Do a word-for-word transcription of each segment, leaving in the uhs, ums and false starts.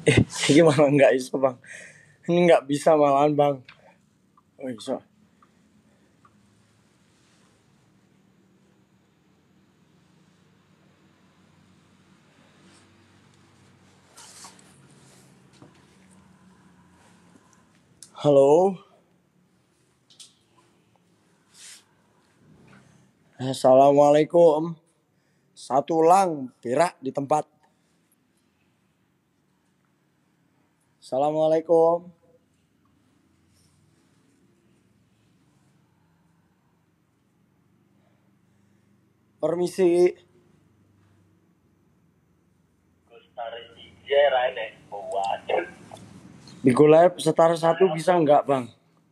Eh, ini malah nggak iso bang. Ini nggak bisa malahan bang. Oh iso. Halo. Assalamualaikum. Satu lang berak di tempat. Assalamualaikum. Permisi. Di Golab setara satu bisa nggak bang?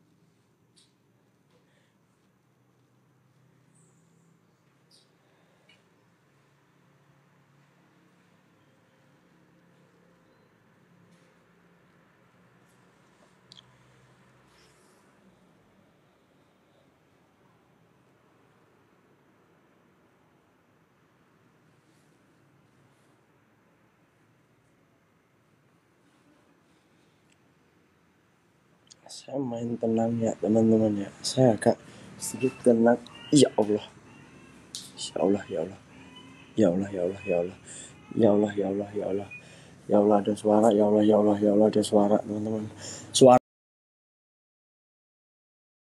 Saya main tenang ya teman-teman ya. Saya agak sedikit tenang. Ya Allah. Ya Allah, ya Allah. Ya Allah, ya Allah, ya Allah. Ya Allah, ya Allah, ya Allah. Ya Allah ada suara, ya Allah, ya Allah, ya Allah ada suara teman-teman. Suara